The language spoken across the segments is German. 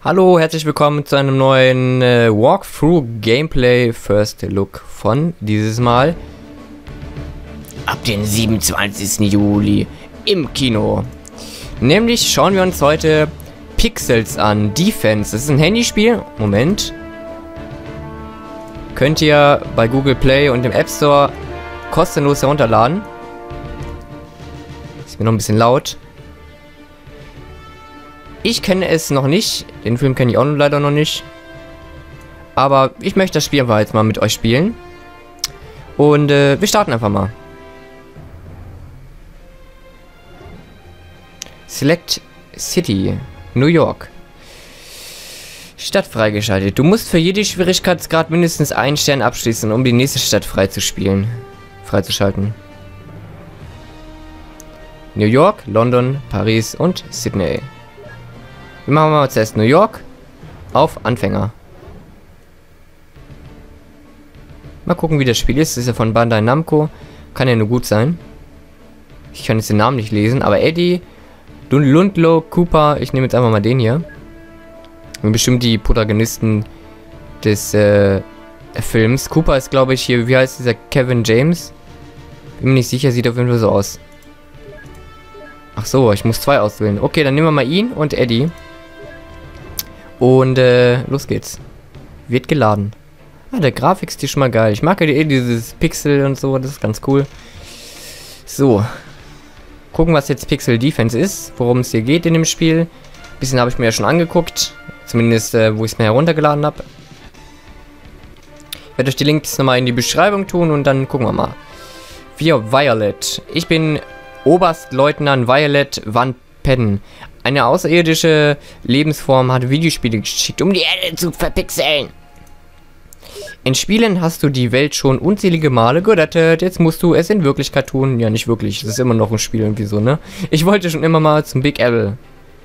Hallo, herzlich willkommen zu einem neuen Walkthrough Gameplay First Look von dieses Mal ab den 27. Juli im Kino. Nämlich schauen wir uns heute Pixels an, Defense. Das ist ein Handyspiel. Moment. Könnt ihr bei Google Play und im App Store kostenlos herunterladen. Ist mir noch ein bisschen laut. Ich kenne es noch nicht. Den Film kenne ich auch leider noch nicht. Aber ich möchte das Spiel einfach jetzt mal mit euch spielen. Und wir starten einfach mal. Select City, New York. Stadt freigeschaltet. Du musst für jede Schwierigkeitsgrad mindestens einen Stern abschließen, um die nächste Stadt freizuschalten. New York, London, Paris und Sydney. Wir machen mal zuerst New York auf Anfänger. Mal gucken, wie das Spiel ist. Das ist ja von Bandai Namco. Kann ja nur gut sein. Ich kann jetzt den Namen nicht lesen, aber Eddie, Lundlow, Cooper, ich nehme jetzt einfach mal den hier. Und bestimmt die Protagonisten des Films. Cooper ist, glaube ich, hier, wie heißt dieser Kevin James? Bin mir nicht sicher, sieht auf jeden Fall so aus. Ach so, ich muss zwei auswählen. Okay, dann nehmen wir mal ihn und Eddie. Und los geht's. Wird geladen. Ah, der Grafikstil ist schon mal geil. Ich mag ja dieses Pixel und so, das ist ganz cool. So. Gucken, was jetzt Pixel Defense ist, worum es hier geht in dem Spiel. Ein bisschen habe ich mir ja schon angeguckt. Zumindest, wo ich es mir heruntergeladen habe. Ich werde euch die Links nochmal in die Beschreibung tun und dann gucken wir mal. Wir Violet. Ich bin Oberstleutnant Violet Van Pedden. Eine außerirdische Lebensform hat Videospiele geschickt, um die Erde zu verpixeln. In Spielen hast du die Welt schon unzählige Male gerettet. Jetzt musst du es in Wirklichkeit tun. Ja, nicht wirklich. Es ist immer noch ein Spiel irgendwie so, ne? Ich wollte schon immer mal zum Big Apple.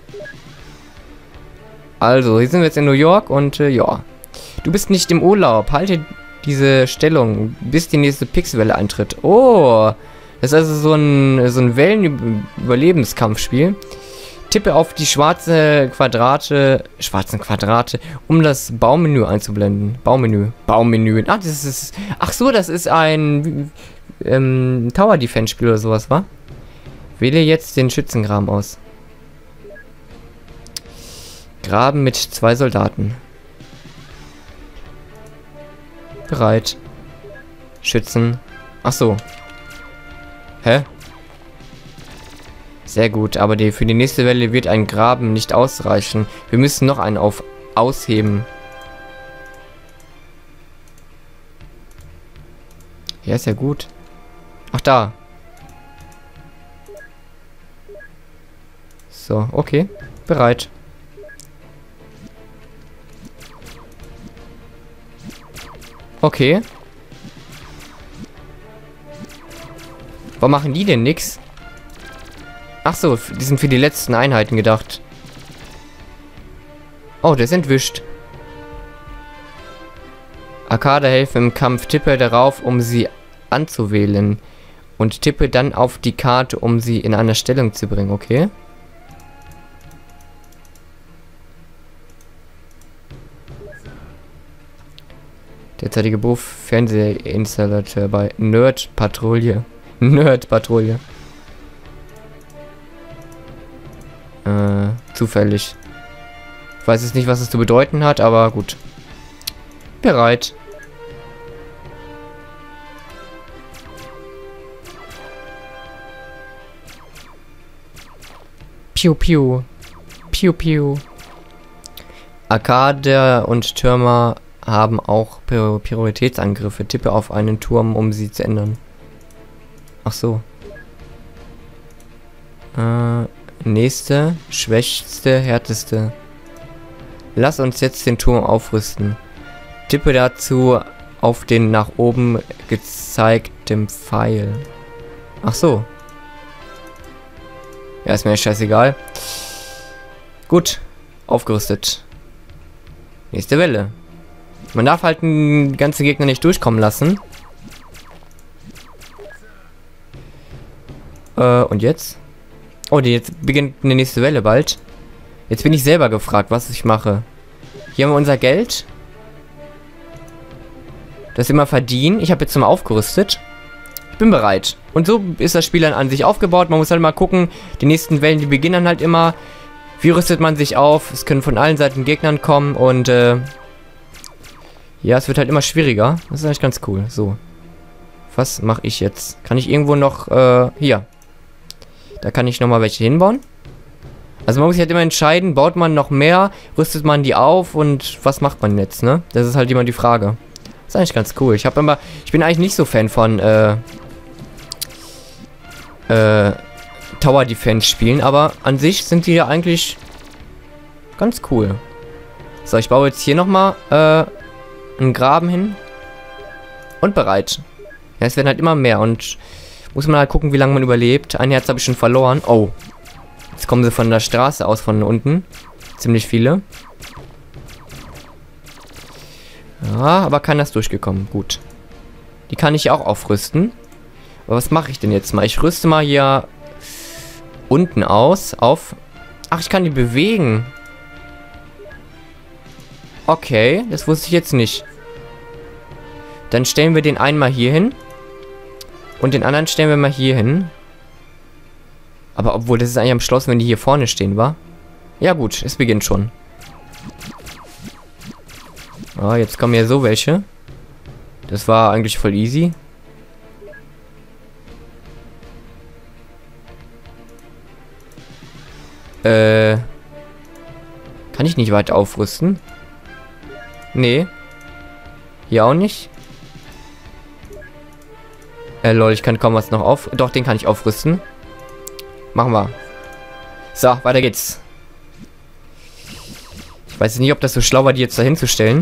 Also, hier sind wir jetzt in New York und ja. Du bist nicht im Urlaub. Halte diese Stellung, bis die nächste Pixelwelle eintritt. Oh, das ist also so ein Wellenüberlebenskampfspiel. Tippe auf die schwarzen Quadrate, um das Baumenü einzublenden. Baumenü. Ah, das ist. Ach so, das ist ein Tower Defense Spiel oder sowas, wa? Wähle jetzt den Schützengraben aus. Graben mit 2 Soldaten. Bereit. Schützen. Ach so. Hä? Sehr gut, aber für die nächste Welle wird ein Graben nicht ausreichen. Wir müssen noch einen ausheben. Ja, ist ja gut. Ach, da. So, okay. Bereit. Okay. Warum machen die denn nix? Ach so, die sind für die letzten Einheiten gedacht. Oh, der ist entwischt. Arcade helfen im Kampf. Tippe darauf, um sie anzuwählen. Und tippe dann auf die Karte, um sie in eine Stellung zu bringen, okay? Derzeitige Beruf Fernsehinstallateur bei Nerd-Patrouille. Nerd-Patrouille. Zufällig. Ich weiß jetzt nicht, was es zu bedeuten hat, aber gut. Bereit. Piu, piu. Piu, piu. Arcade und Türmer haben auch Prioritätsangriffe. Tippe auf einen Turm, um sie zu ändern. Ach so. Nächste, schwächste, härteste. Lass uns jetzt den Turm aufrüsten. Tippe dazu auf den nach oben gezeigten Pfeil. Ach so. Ja, ist mir scheißegal. Gut, aufgerüstet. Nächste Welle. Man darf halt den ganzen Gegner nicht durchkommen lassen. Und jetzt? Oh, jetzt beginnt eine nächste Welle bald. Jetzt bin ich selber gefragt, was ich mache. Hier haben wir unser Geld. Das immer verdienen. Ich habe jetzt mal aufgerüstet. Ich bin bereit. Und so ist das Spiel dann an sich aufgebaut. Man muss halt mal gucken. Die nächsten Wellen, die beginnen halt immer. Wie rüstet man sich auf? Es können von allen Seiten Gegnern kommen. Und ja, es wird halt immer schwieriger. Das ist eigentlich ganz cool. So. Was mache ich jetzt? Kann ich irgendwo noch, hier. Da kann ich nochmal welche hinbauen. Also man muss sich halt immer entscheiden, baut man noch mehr, rüstet man die auf und was macht man jetzt, ne? Das ist halt immer die Frage. Das ist eigentlich ganz cool. Ich bin eigentlich nicht so Fan von, Tower Defense Spielen, aber an sich sind die ja eigentlich ganz cool. So, ich baue jetzt hier nochmal, einen Graben hin. Und bereit. Ja, es werden halt immer mehr und muss man halt gucken, wie lange man überlebt. Ein Herz habe ich schon verloren. Oh. Jetzt kommen sie von der Straße aus, von unten. Ziemlich viele. Ja, aber keiner ist durchgekommen. Gut. Die kann ich auch aufrüsten. Aber was mache ich denn jetzt mal? Ich rüste mal hier unten aus. Auf. Ach, ich kann die bewegen. Okay, das wusste ich jetzt nicht. Dann stellen wir den einen mal hier hin. Und den anderen stellen wir mal hier hin. Aber obwohl, das ist eigentlich am Schloss, wenn die hier vorne stehen, wa? Ja gut, es beginnt schon. Ah, jetzt kommen ja so welche. Das war eigentlich voll easy. Kann ich nicht weiter aufrüsten? Nee. Hier auch nicht. Lol, ich kann kaum was noch auf... Doch, den kann ich aufrüsten. Machen wir. So, weiter geht's. Ich weiß nicht, ob das so schlau war, die jetzt dahin zu stellen.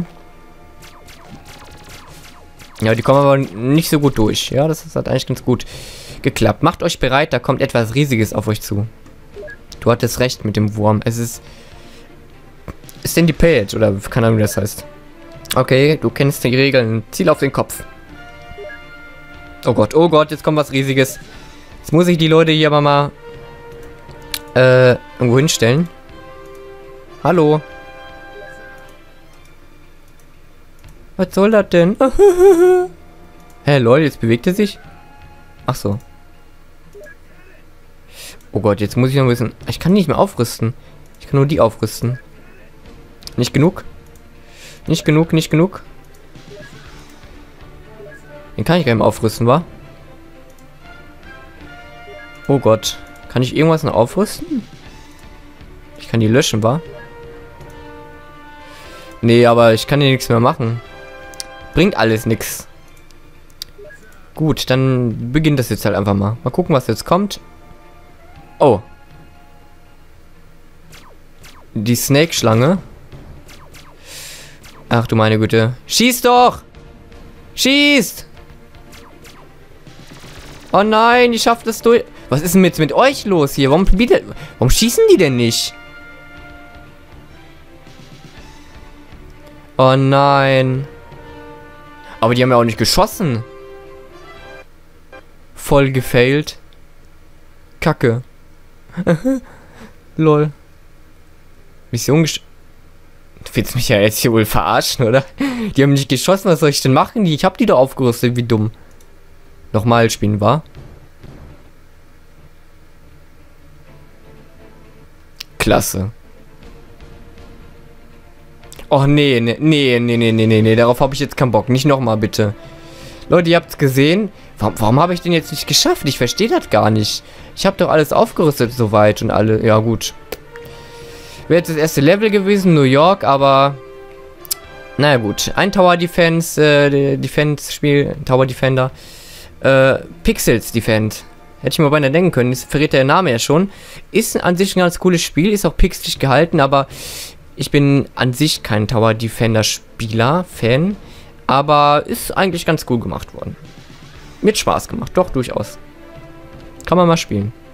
Ja, die kommen aber nicht so gut durch. Ja, das hat eigentlich ganz gut geklappt. Macht euch bereit, da kommt etwas Riesiges auf euch zu. Du hattest recht mit dem Wurm. Es ist... Sandy Page, oder keine Ahnung, wie das heißt. Okay, du kennst die Regeln. Ziel auf den Kopf. Oh Gott, jetzt kommt was Riesiges. Jetzt muss ich die Leute hier aber mal irgendwo hinstellen. Hallo. Was soll das denn? Hä, lol, jetzt bewegt er sich? Ach so. Oh Gott, jetzt muss ich noch ein bisschen... Ich kann nicht mehr aufrüsten. Ich kann nur die aufrüsten. Nicht genug? Nicht genug, nicht genug. Den kann ich gar nicht mehr aufrüsten, wa? Oh Gott. Kann ich irgendwas noch aufrüsten? Ich kann die löschen, wa? Nee, aber ich kann hier nichts mehr machen. Bringt alles nichts. Gut, dann beginnt das jetzt halt einfach mal. Mal gucken, was jetzt kommt. Oh. Die Snake-Schlange. Ach du meine Güte. Schieß doch! Schießt! Oh nein, ich schaff das durch. Was ist denn jetzt mit euch los hier? Warum schießen die denn nicht? Oh nein. Aber die haben ja auch nicht geschossen. Voll gefailt. Kacke. Lol. Mission Du willst mich ja jetzt hier wohl verarschen, oder? Die haben nicht geschossen, was soll ich denn machen? Ich hab die doch aufgerüstet, wie dumm. Nochmal spielen, wa? Klasse. Oh, nee, darauf habe ich jetzt keinen Bock. Nicht nochmal, bitte. Leute, ihr habt's gesehen. Warum habe ich den jetzt nicht geschafft? Ich verstehe das gar nicht. Ich habe doch alles aufgerüstet soweit und alle... Ja, gut. Wäre jetzt das erste Level gewesen, New York, aber... Naja, gut. Ein Tower Defense, Defense-Spiel, Tower Defender. Pixels Defend. Hätte ich mir beinahe denken können, das verrät der Name ja schon. Ist an sich ein ganz cooles Spiel, ist auch pixelig gehalten, aber ich bin an sich kein Tower Defender Spieler, Fan. Aber ist eigentlich ganz cool gemacht worden. Mir hat Spaß gemacht, doch, durchaus. Kann man mal spielen.